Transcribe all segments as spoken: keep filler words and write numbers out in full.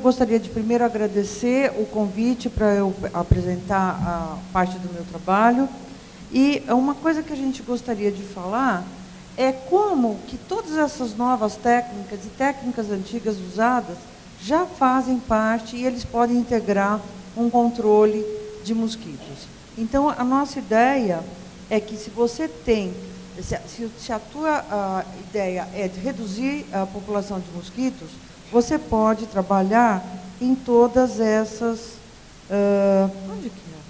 gostaria de primeiro agradecer o convite para eu apresentar a parte do meu trabalho. E uma coisa que a gente gostaria de falar é como que todas essas novas técnicas e técnicas antigas usadas já fazem parte e eles podem integrar um controle de mosquitos. Então, a nossa ideia é que se você tem, se, se a tua a ideia é de reduzir a população de mosquitos, você pode trabalhar em todas essas... Uh, onde que é?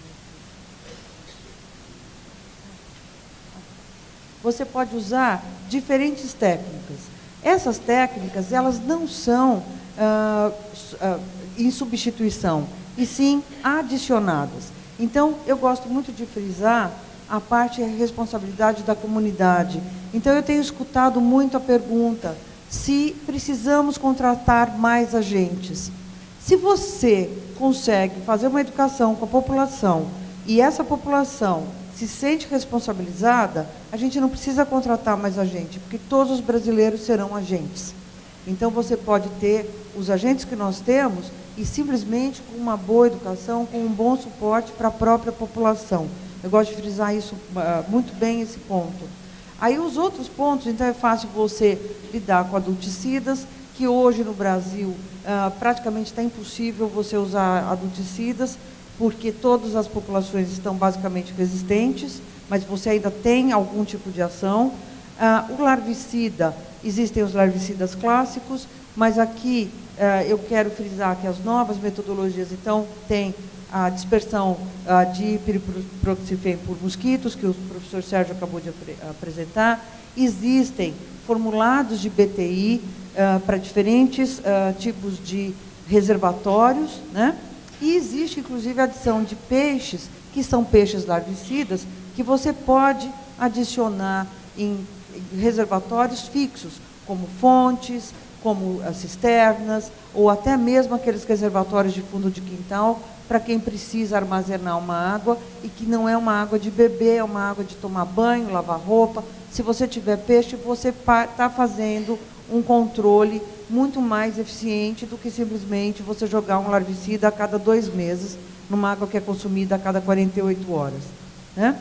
Você pode usar diferentes técnicas. Essas técnicas, elas não são uh, uh, em substituição, e sim adicionadas. Então, eu gosto muito de frisar a parte e a responsabilidade da comunidade. Então, eu tenho escutado muito a pergunta se precisamos contratar mais agentes. Se você consegue fazer uma educação com a população e essa população se sente responsabilizada, a gente não precisa contratar mais agente, porque todos os brasileiros serão agentes. Então, você pode ter os agentes que nós temos e simplesmente com uma boa educação, com um bom suporte para a própria população. Eu gosto de frisar isso uh, muito bem, esse ponto. Aí, os outros pontos, então, é fácil você lidar com adulticidas, que hoje no Brasil uh, praticamente está impossível você usar adulticidas, porque todas as populações estão basicamente resistentes, mas você ainda tem algum tipo de ação. Ah, o larvicida, existem os larvicidas clássicos, mas aqui ah, eu quero frisar que as novas metodologias, então, tem a dispersão ah, de piriproxifeno por mosquitos, que o professor Sérgio acabou de ap apresentar. Existem formulados de B T I ah, para diferentes ah, tipos de reservatórios, né? E existe, inclusive, a adição de peixes, que são peixes larvicidas, que você pode adicionar em reservatórios fixos, como fontes, como as cisternas, ou até mesmo aqueles reservatórios de fundo de quintal, para quem precisa armazenar uma água, e que não é uma água de beber, é uma água de tomar banho, lavar roupa. Se você tiver peixe, você está fazendo um controle muito mais eficiente do que simplesmente você jogar um larvicida a cada dois meses numa água que é consumida a cada quarenta e oito horas, né?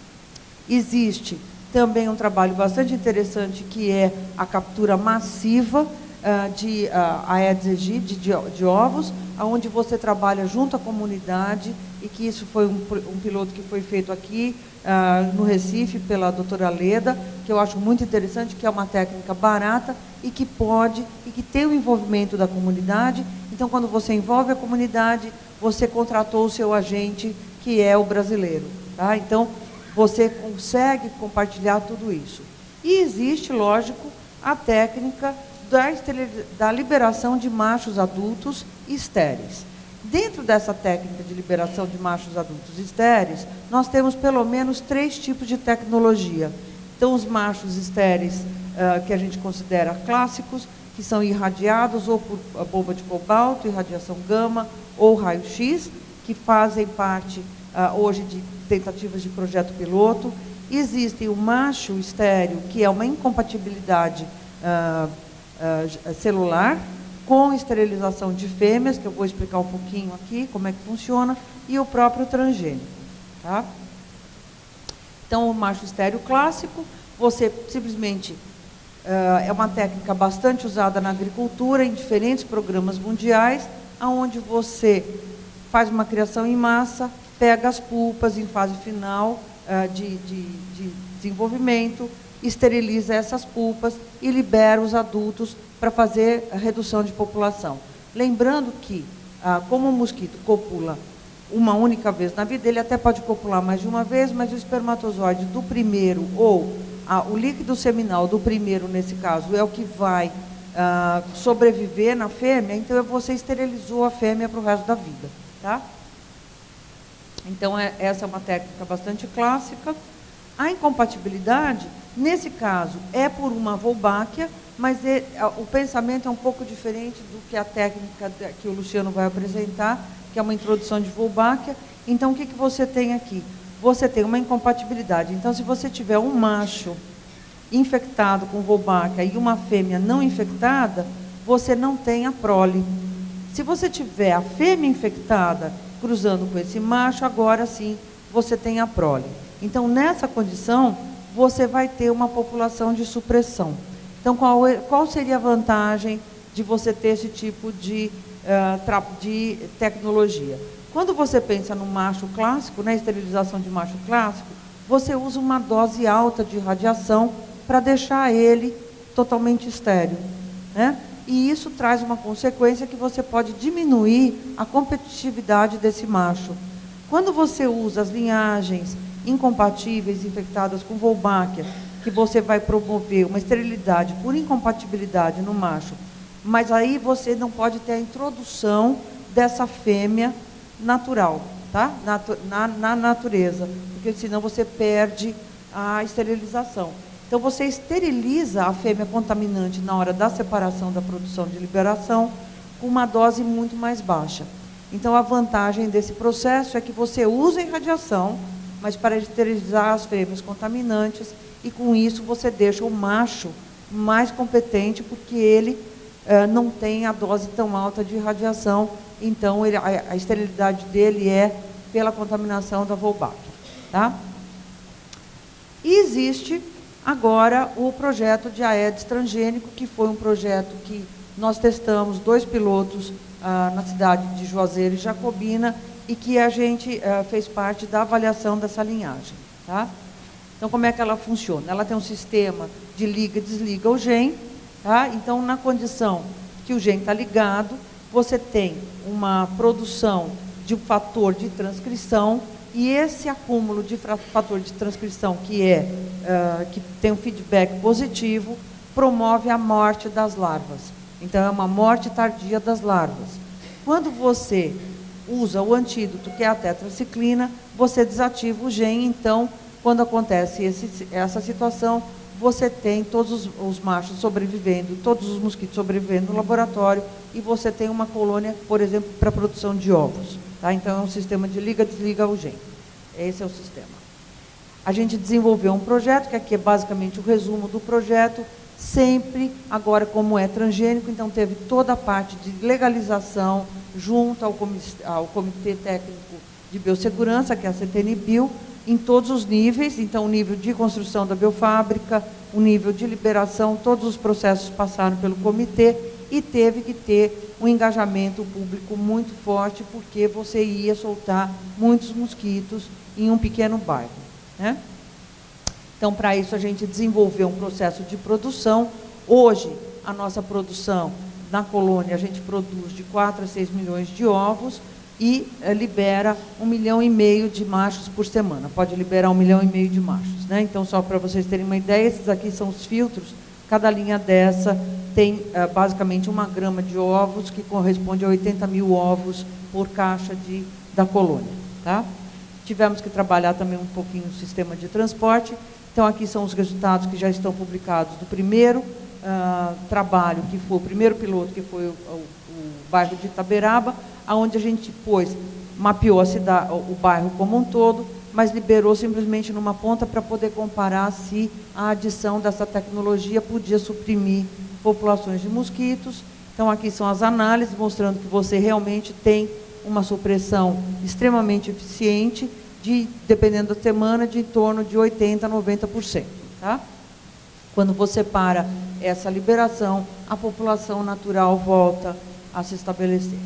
Existe também um trabalho bastante interessante, que é a captura massiva uh, de uh, Aedes aegypti, de, de ovos, onde você trabalha junto à comunidade, e que isso foi um, um piloto que foi feito aqui uh, no Recife pela doutora Leda, que eu acho muito interessante, que é uma técnica barata e que pode, e que tem o envolvimento da comunidade. Então, quando você envolve a comunidade, você contratou o seu agente, que é o brasileiro, tá? Então, você consegue compartilhar tudo isso. E existe, lógico, a técnica da, da liberação de machos adultos estéreis. Dentro dessa técnica de liberação de machos adultos estéreis, nós temos pelo menos três tipos de tecnologia. Então, os machos estéreis, uh, que a gente considera clássicos, que são irradiados ou por a bomba de cobalto, irradiação gama ou raio-x, que fazem parte uh, hoje de tentativas de projeto piloto. Existe o macho estéreo, que é uma incompatibilidade uh, uh, celular, com esterilização de fêmeas, que eu vou explicar um pouquinho aqui como é que funciona, e o próprio transgênico, tá? Então, o macho estéreo clássico, você simplesmente, uh, é uma técnica bastante usada na agricultura, em diferentes programas mundiais, onde você faz uma criação em massa, pega as pulpas em fase final uh, de, de, de desenvolvimento, esteriliza essas pulpas e libera os adultos para fazer a redução de população. Lembrando que, ah, como o mosquito copula uma única vez na vida, ele até pode copular mais de uma vez, mas o espermatozoide do primeiro, ou ah, o líquido seminal do primeiro, nesse caso, é o que vai ah, sobreviver na fêmea, então você esterilizou a fêmea para o resto da vida, tá? Então, é, essa é uma técnica bastante clássica. A incompatibilidade, nesse caso, é por uma Wolbachia, mas é, o pensamento é um pouco diferente do que a técnica que o Luciano vai apresentar, que é uma introdução de Wolbachia. Então, o que, que você tem aqui? Você tem uma incompatibilidade. Então, se você tiver um macho infectado com Wolbachia e uma fêmea não infectada, você não tem a prole. Se você tiver a fêmea infectada cruzando com esse macho, agora sim você tem a prole. Então, nessa condição, você vai ter uma população de supressão. Então, qual, é, qual seria a vantagem de você ter esse tipo de, uh, de tecnologia? Quando você pensa no macho clássico, na esterilização de macho clássico, você usa uma dose alta de radiação para deixar ele totalmente estéril, né? E isso traz uma consequência que você pode diminuir a competitividade desse macho. Quando você usa as linhagens incompatíveis infectadas com Wolbachia, que você vai promover uma esterilidade por incompatibilidade no macho, mas aí você não pode ter a introdução dessa fêmea natural, tá? Natu na, na natureza, porque senão você perde a esterilização. Então, você esteriliza a fêmea contaminante na hora da separação, da produção de liberação, com uma dose muito mais baixa. Então, a vantagem desse processo é que você usa irradiação, mas para esterilizar as fêmeas contaminantes, e com isso você deixa o macho mais competente, porque ele eh, não tem a dose tão alta de radiação, então ele, a, a esterilidade dele é pela contaminação da Wolbachia, tá? E existe agora o projeto de Aedes transgênico, que foi um projeto que nós testamos dois pilotos ah, na cidade de Juazeiro e Jacobina, e que a gente ah, fez parte da avaliação dessa linhagem, tá? Então, como é que ela funciona? Ela tem um sistema de liga e desliga o gene, tá? Então, na condição que o gene está ligado, você tem uma produção de um fator de transcrição, e esse acúmulo de fator de transcrição, que, é, uh, que tem um feedback positivo, promove a morte das larvas. Então, é uma morte tardia das larvas. Quando você usa o antídoto, que é a tetraciclina, você desativa o gene. Então, quando acontece esse, essa situação, você tem todos os, os machos sobrevivendo, todos os mosquitos sobrevivendo no laboratório, e você tem uma colônia, por exemplo, para a produção de ovos. Tá? Então, é um sistema de liga-desliga o gene. Esse é o sistema. A gente desenvolveu um projeto, que aqui é basicamente o resumo do projeto, sempre, agora como é transgênico, então teve toda a parte de legalização junto ao Comitê, ao Comitê Técnico de Biossegurança, que é a C T N Bio, em todos os níveis. Então, o nível de construção da biofábrica, o nível de liberação, todos os processos passaram pelo comitê, e teve que ter um engajamento público muito forte, porque você ia soltar muitos mosquitos em um pequeno bairro, né? Então, para isso, a gente desenvolveu um processo de produção. Hoje, a nossa produção na colônia, a gente produz de quatro a seis milhões de ovos e eh, libera um milhão e meio de machos por semana. Pode liberar um milhão e meio de machos, né? Então, só para vocês terem uma ideia, esses aqui são os filtros. Cada linha dessa tem eh, basicamente uma grama de ovos, que corresponde a oitenta mil ovos por caixa de, da colônia, tá? Tivemos que trabalhar também um pouquinho o sistema de transporte. Então, aqui são os resultados que já estão publicados do primeiro uh, trabalho, que foi o primeiro piloto, que foi o, o, o bairro de Itaberaba, onde a gente pôs, mapeou a cidade, o bairro como um todo, mas liberou simplesmente numa ponta para poder comparar se a adição dessa tecnologia podia suprimir populações de mosquitos. Então, aqui são as análises mostrando que você realmente tem uma supressão extremamente eficiente, de, dependendo da semana, de em torno de oitenta por cento a noventa por cento. Tá? Quando você para essa liberação, a população natural volta a se estabelecer.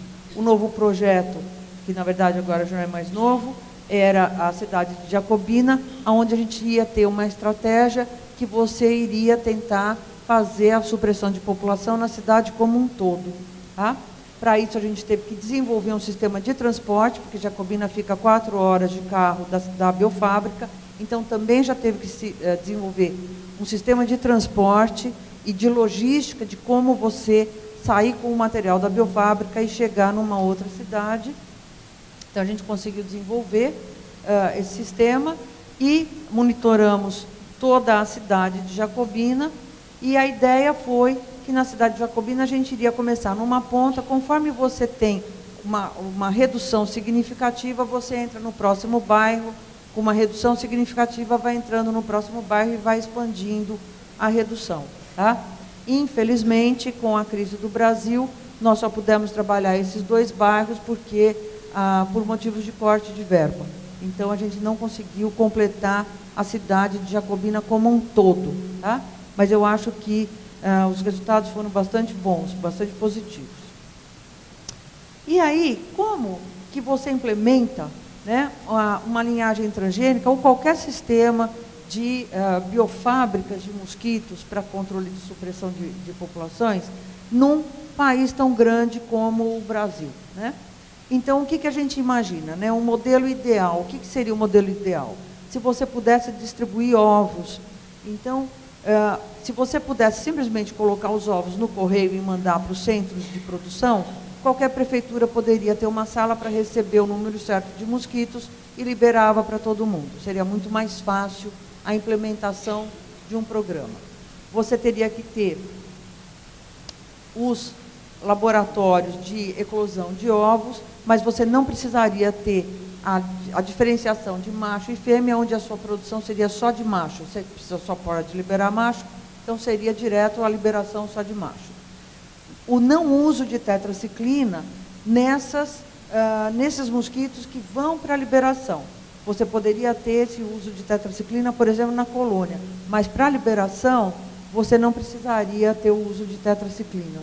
O novo projeto, que na verdade agora já não é mais novo, era a cidade de Jacobina, onde a gente ia ter uma estratégia que você iria tentar fazer a supressão de população na cidade como um todo. Tá? Para isso, a gente teve que desenvolver um sistema de transporte, porque Jacobina fica quatro horas de carro da, da biofábrica, então também já teve que se, eh, desenvolver um sistema de transporte e de logística de como você sair com o material da biofábrica e chegar numa outra cidade. Então, a gente conseguiu desenvolver uh, esse sistema e monitoramos toda a cidade de Jacobina, e a ideia foi que na cidade de Jacobina a gente iria começar numa ponta. Conforme você tem uma, uma redução significativa, você entra no próximo bairro, com uma redução significativa vai entrando no próximo bairro e vai expandindo a redução. Tá? Infelizmente, com a crise do Brasil, nós só pudemos trabalhar esses dois bairros porque, ah, por motivos de corte de verba. Então, a gente não conseguiu completar a cidade de Jacobina como um todo, tá? Mas eu acho que ah, os resultados foram bastante bons, bastante positivos. E aí, como que você implementa, né, uma, uma linhagem transgênica ou qualquer sistema de uh, biofábricas de mosquitos para controle de supressão de, de populações num país tão grande como o Brasil, né? Então, o que, que a gente imagina, né? Um modelo ideal. O que, que seria o modelo ideal? Se você pudesse distribuir ovos. Então, uh, se você pudesse simplesmente colocar os ovos no correio e mandar para os centros de produção, qualquer prefeitura poderia ter uma sala para receber o número certo de mosquitos e liberava para todo mundo. Seria muito mais fácil a implementação de um programa. Você teria que ter os laboratórios de eclosão de ovos, mas você não precisaria ter a, a diferenciação de macho e fêmea, onde a sua produção seria só de macho. Você precisa só pode liberar macho, então seria direto a liberação só de macho. O não uso de tetraciclina nessas, uh, nesses mosquitos que vão para a liberação. Você poderia ter esse uso de tetraciclina, por exemplo, na colônia, mas para a liberação, você não precisaria ter o uso de tetraciclina.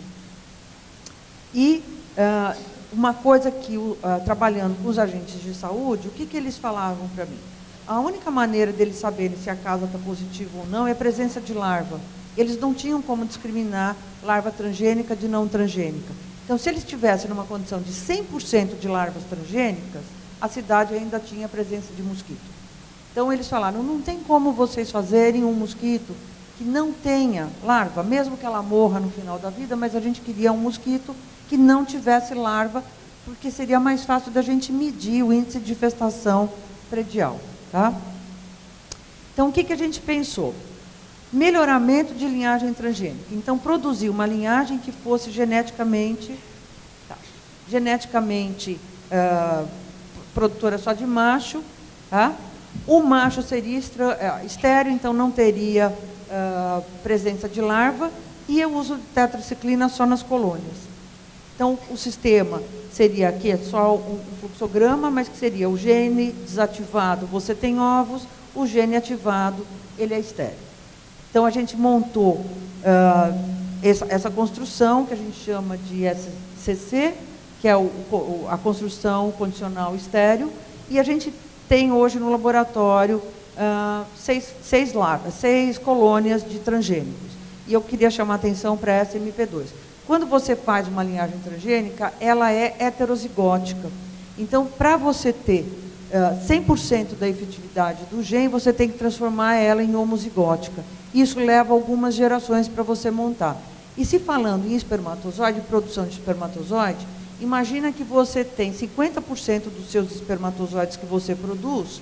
E uh, uma coisa que, uh, trabalhando com os agentes de saúde, o que, que eles falavam para mim? A única maneira deles saberem se a casa está positiva ou não é a presença de larva. Eles não tinham como discriminar larva transgênica de não transgênica. Então, se eles estivessem numa condição de cem por cento de larvas transgênicas, a cidade ainda tinha presença de mosquito. Então, eles falaram, não tem como vocês fazerem um mosquito que não tenha larva, mesmo que ela morra no final da vida, mas a gente queria um mosquito que não tivesse larva, porque seria mais fácil da gente medir o índice de infestação predial. Tá? Então, o que, que a gente pensou? Melhoramento de linhagem transgênica. Então, produzir uma linhagem que fosse geneticamente, tá, geneticamente uh, produtora só de macho. Tá? O macho seria extra, uh, estéreo, então não teria uh, presença de larva, e o uso de tetraciclina só nas colônias. Então, o sistema seria aqui, é só um, um fluxograma, mas que seria o gene desativado, você tem ovos, o gene ativado, ele é estéreo. Então, a gente montou uh, essa, essa construção, que a gente chama de S C C, que é o, o, a construção condicional estéreo, e a gente tem hoje no laboratório uh, seis, seis, larvas, seis colônias de transgênicos. E eu queria chamar a atenção para essa M P dois. Quando você faz uma linhagem transgênica, ela é heterozigótica. Então, para você ter uh, cem por cento da efetividade do gene, você tem que transformar ela em homozigótica. Isso leva algumas gerações para você montar. E se falando em espermatozoide, produção de espermatozoide, imagina que você tem cinquenta por cento dos seus espermatozoides que você produz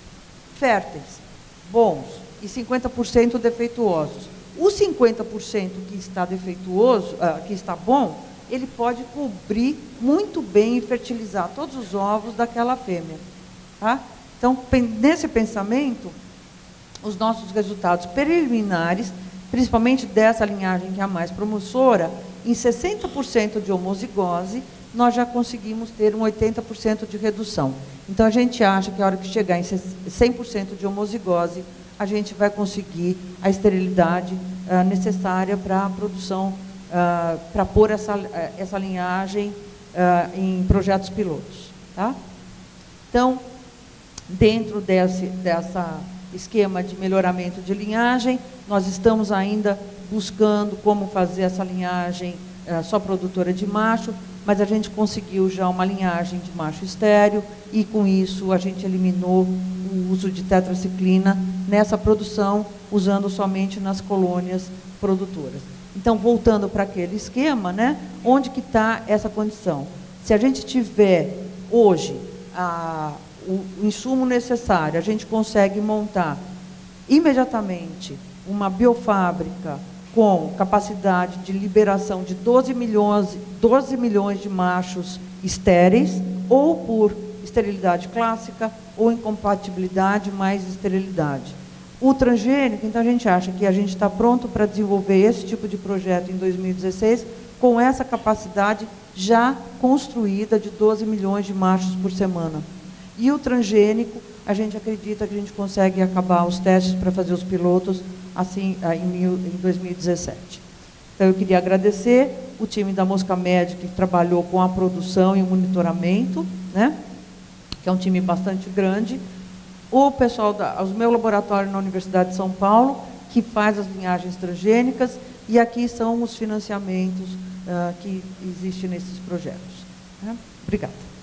férteis, bons, e cinquenta por cento defeituosos. Os cinquenta por cento que está defeituoso, uh, que está bom, ele pode cobrir muito bem e fertilizar todos os ovos daquela fêmea. Tá? Então, nesse pensamento, os nossos resultados preliminares, principalmente dessa linhagem que é a mais promissora, em sessenta por cento de homozigose, nós já conseguimos ter um oitenta por cento de redução. Então, a gente acha que a hora que chegar em cem por cento de homozigose, a gente vai conseguir a esterilidade uh, necessária para a produção, uh, para pôr essa, uh, essa linhagem uh, em projetos pilotos. Tá? Então, dentro desse dessa esquema de melhoramento de linhagem, nós estamos ainda buscando como fazer essa linhagem uh, só produtora de macho, mas a gente conseguiu já uma linhagem de macho estéreo e, com isso, a gente eliminou o uso de tetraciclina nessa produção, usando somente nas colônias produtoras. Então, voltando para aquele esquema, né, onde que está essa condição? Se a gente tiver hoje a, o, o insumo necessário, a gente consegue montar imediatamente uma biofábrica com capacidade de liberação de doze milhões, doze milhões de machos estéreis, ou por esterilidade clássica, ou incompatibilidade mais esterilidade. O transgênico, então a gente acha que a gente está pronto para desenvolver esse tipo de projeto em dois mil e dezesseis, com essa capacidade já construída de doze milhões de machos por semana. E o transgênico, a gente acredita que a gente consegue acabar os testes para fazer os pilotos assim em dois mil e dezessete. Então, eu queria agradecer o time da Mosca Médica, que trabalhou com a produção e o monitoramento, né? Que é um time bastante grande. O pessoal, da, os meu laboratório na Universidade de São Paulo, que faz as linhagens transgênicas, e aqui são os financiamentos uh, que existem nesses projetos. Né? Obrigada.